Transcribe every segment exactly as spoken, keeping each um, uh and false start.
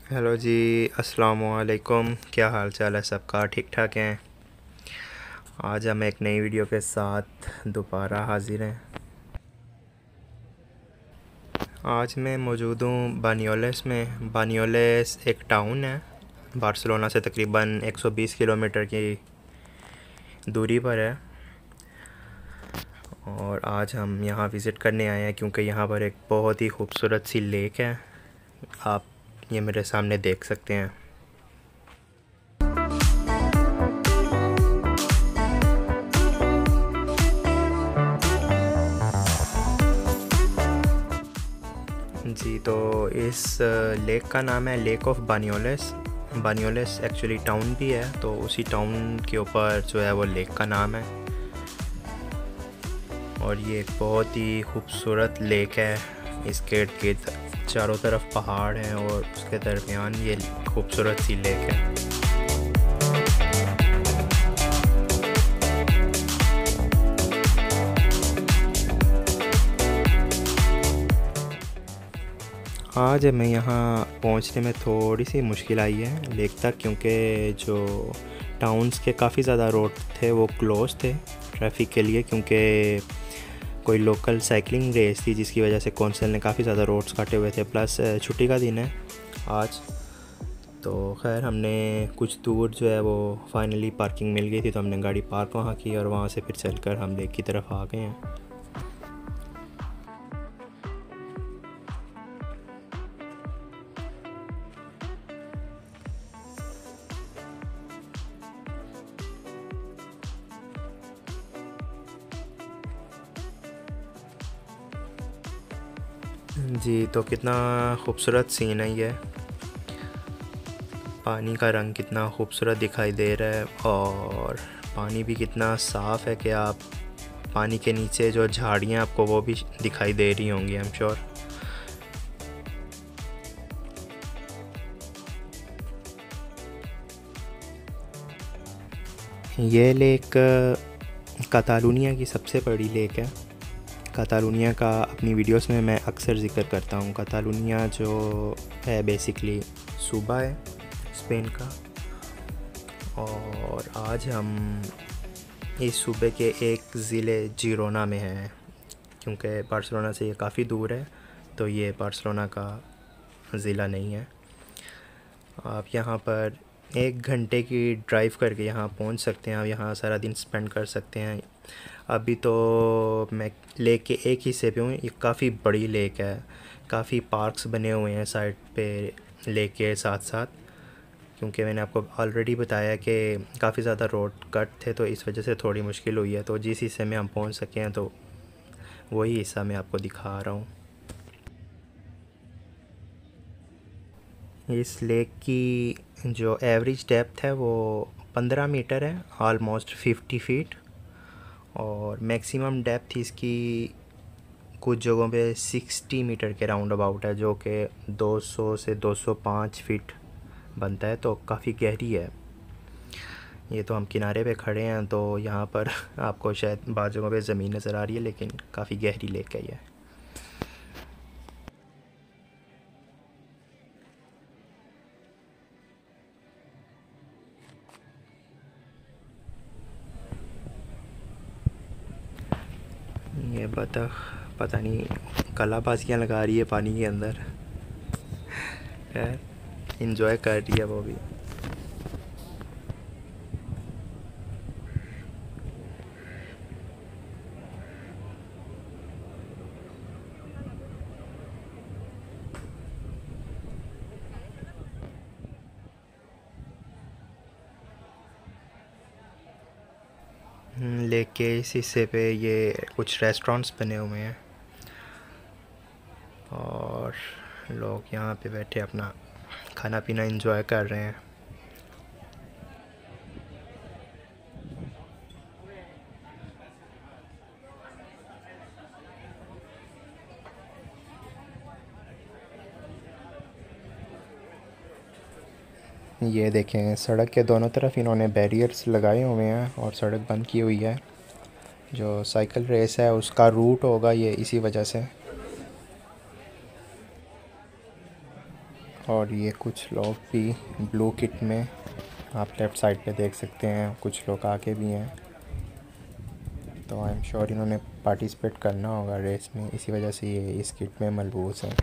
Hello जी। अस्सलामु अलैकुम। क्या हाल चाल है सबका? ठीक ठाक हैं? आज हम एक नई वीडियो के साथ दोबारा हाजिर हैं। आज मैं मौजूद हूँ बानियोलेस में। बानियोलेस एक टाउन है, बार्सिलोना से तकरीबन एक सौ बीस किलोमीटर की दूरी पर है। और आज हम यहाँ विज़िट करने आए हैं क्योंकि यहाँ पर एक बहुत ही खूबसूरत सी लेक है। आप ये मेरे सामने देख सकते हैं। जी, तो इस लेक का नाम है lake of Banyoles. Banyoles actually town भी है, तो उसी टाउन के ऊपर जो है वो लेक का नाम है। और ये एक बहुत ही खूबसूरत लेक है। इसके के चारों तरफ पहाड़ हैं और उसके दरमियान ये खूबसूरत सी लेक है। आज हमें यहाँ पहुँचने में थोड़ी सी मुश्किल आई है लेक तक, क्योंकि जो टाउन्स के काफ़ी ज़्यादा रोड थे वो क्लोज थे ट्रैफिक के लिए, क्योंकि कोई लोकल साइकिलिंग रेस थी जिसकी वजह से कौंसिल ने काफ़ी ज़्यादा रोड्स काटे हुए थे। प्लस छुट्टी का दिन है आज, तो खैर हमने कुछ दूर जो है वो फाइनली पार्किंग मिल गई थी, तो हमने गाड़ी पार्क वहाँ की और वहाँ से फिर चलकर हम लेक की तरफ आ गए हैं। जी, तो कितना खूबसूरत सीन है ये। पानी का रंग कितना खूबसूरत दिखाई दे रहा है और पानी भी कितना साफ़ है कि आप पानी के नीचे जो झाड़ियाँ आपको वो भी दिखाई दे रही होंगी, आई एम श्योर। ये लेक कातालुनिया की सबसे बड़ी लेक है। कातालुनिया का अपनी वीडियोस में मैं अक्सर ज़िक्र करता हूँ। कातालुनिया जो है बेसिकली सूबा है स्पेन का। और आज हम इस सूबे के एक ज़िले जिरोना में हैं, क्योंकि बार्सिलोना से ये काफ़ी दूर है, तो ये बार्सिलोना का ज़िला नहीं है। आप यहाँ पर एक घंटे की ड्राइव करके यहाँ पहुँच सकते हैं। आप यहाँ सारा दिन स्पेंड कर सकते हैं। अभी तो मैं लेक के एक हिस्से पे हूँ। ये काफ़ी बड़ी लेक है, काफ़ी पार्क्स बने हुए हैं साइड पे लेक के साथ साथ, क्योंकि मैंने आपको ऑलरेडी बताया कि काफ़ी ज़्यादा रोड कट थे, तो इस वजह से थोड़ी मुश्किल हुई है। तो जिस हिस्से में हम पहुँच सके हैं तो वही हिस्सा मैं आपको दिखा रहा हूँ। इस लेक की जो एवरेज डेप्थ है वो पंद्रह मीटर है, ऑलमोस्ट फिफ्टी फीट। और मैक्सिमम डेप्थ इसकी कुछ जगहों पे साठ मीटर के राउंड अबाउट है, जो कि दो सौ से दो सौ पाँच फीट बनता है, तो काफ़ी गहरी है। ये तो हम किनारे पे खड़े हैं, तो यहाँ पर आपको शायद बाज़ जगहों पे ज़मीन नज़र आ रही है, लेकिन काफ़ी गहरी लेक है ये। ये बतख पता नहीं कलाबाजियाँ लगा रही है पानी के अंदर। खैर इंजॉय कर रही है वो भी। लेक के इस हिस्से पे ये कुछ रेस्टोरेंट्स बने हुए हैं और लोग यहाँ पे बैठे अपना खाना पीना एंजॉय कर रहे हैं। ये देखें, सड़क के दोनों तरफ इन्होंने बैरियर्स लगाए हुए हैं और सड़क बंद की हुई है। जो साइकिल रेस है उसका रूट होगा ये, इसी वजह से। और ये कुछ लोग भी ब्लू किट में, आप लेफ़्ट साइड पे देख सकते हैं, कुछ लोग आगे भी हैं। तो आई एम श्योर इन्होंने पार्टिसिपेट करना होगा रेस में, इसी वजह से ये इस किट में मलबूस हैं।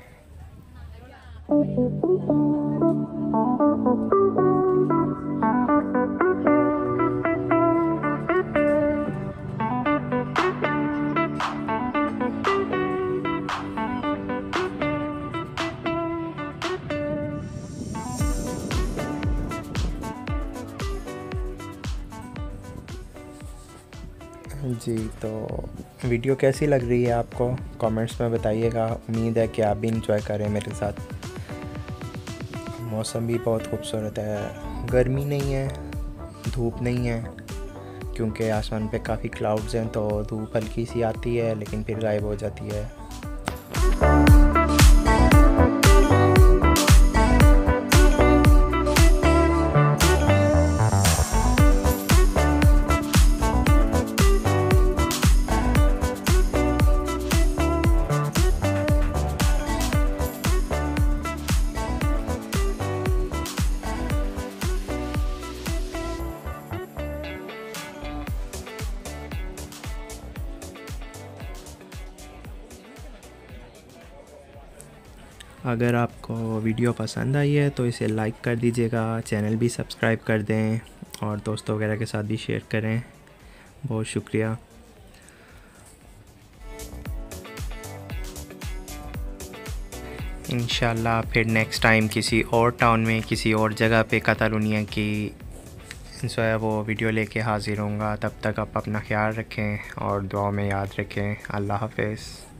जी, तो वीडियो कैसी लग रही है आपको कमेंट्स में बताइएगा। उम्मीद है कि आप भी इंजॉय करें मेरे साथ। मौसम भी बहुत खूबसूरत है, गर्मी नहीं है, धूप नहीं है, क्योंकि आसमान पे काफ़ी क्लाउड्स हैं, तो धूप हल्की सी आती है लेकिन फिर गायब हो जाती है। अगर आपको वीडियो पसंद आई है तो इसे लाइक कर दीजिएगा, चैनल भी सब्सक्राइब कर दें और दोस्तों वगैरह के साथ भी शेयर करें। बहुत शुक्रिया। इंशाल्लाह फिर नेक्स्ट टाइम किसी और टाउन में, किसी और जगह पे कतालुनिया की जो है वो वीडियो लेके हाज़िर होऊंगा। तब तक आप अपना ख्याल रखें और दुआ में याद रखें। अल्लाह हाफ़िज़।